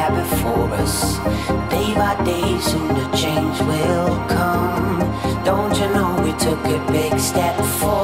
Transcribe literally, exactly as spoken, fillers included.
lie before us. Day by day, soon the change will come. Don't you know we took a big step forward?